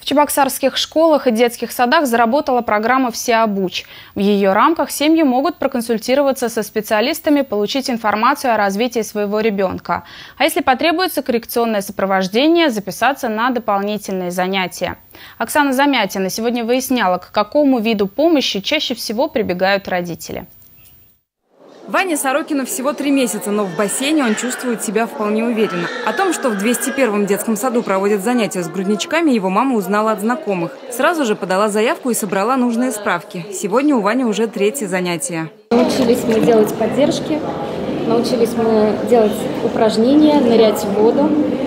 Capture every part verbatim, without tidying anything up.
В чебоксарских школах и детских садах заработала программа «Всеобуч». В ее рамках семьи могут проконсультироваться со специалистами, получить информацию о развитии своего ребенка. А если потребуется коррекционное сопровождение, записаться на дополнительные занятия. Оксана Замятина сегодня выясняла, к какому виду помощи чаще всего прибегают родители. Ване Сорокину всего три месяца, но в бассейне он чувствует себя вполне уверенно. О том, что в двести первом детском саду проводят занятия с грудничками, его мама узнала от знакомых. Сразу же подала заявку и собрала нужные справки. Сегодня у Вани уже третье занятие. Научились мы делать поддержки, научились мы делать упражнения, нырять в воду.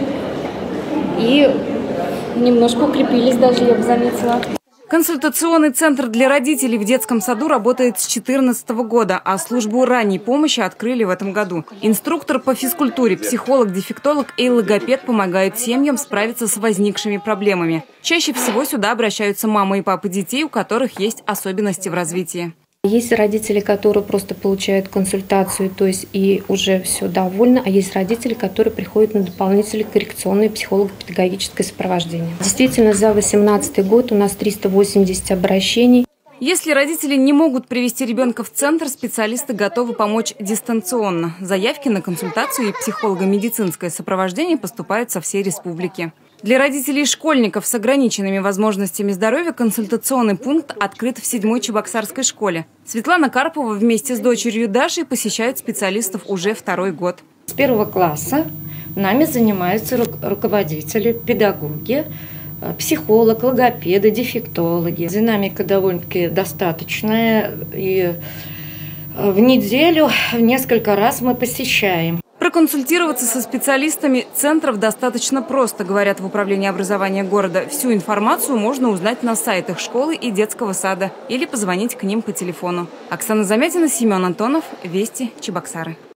И немножко укрепились даже, я бы заметила. Консультационный центр для родителей в детском саду работает с две тысячи четырнадцатого года, а службу ранней помощи открыли в этом году. Инструктор по физкультуре, психолог, дефектолог и логопед помогают семьям справиться с возникшими проблемами. Чаще всего сюда обращаются мамы и папы детей, у которых есть особенности в развитии. Есть родители, которые просто получают консультацию, то есть и уже все довольны, а есть родители, которые приходят на дополнительное коррекционное психолого-педагогическое сопровождение. Действительно, за две тысячи восемнадцатый год у нас триста восемьдесят обращений. Если родители не могут привести ребенка в центр, специалисты готовы помочь дистанционно. Заявки на консультацию и психолого-медицинское сопровождение поступают со всей республики. Для родителей и школьников с ограниченными возможностями здоровья консультационный пункт открыт в седьмой чебоксарской школе. Светлана Карпова вместе с дочерью Дашей посещают специалистов уже второй год. С первого класса нами занимаются руководители, педагоги, психолог, логопеды, дефектологи. Динамика довольно-таки достаточная, и в неделю несколько раз мы посещаем. Проконсультироваться со специалистами центров достаточно просто, говорят в управлении образования города. Всю информацию можно узнать на сайтах школы и детского сада или позвонить к ним по телефону. Оксана Замятина, Семен Антонов, Вести, Чебоксары.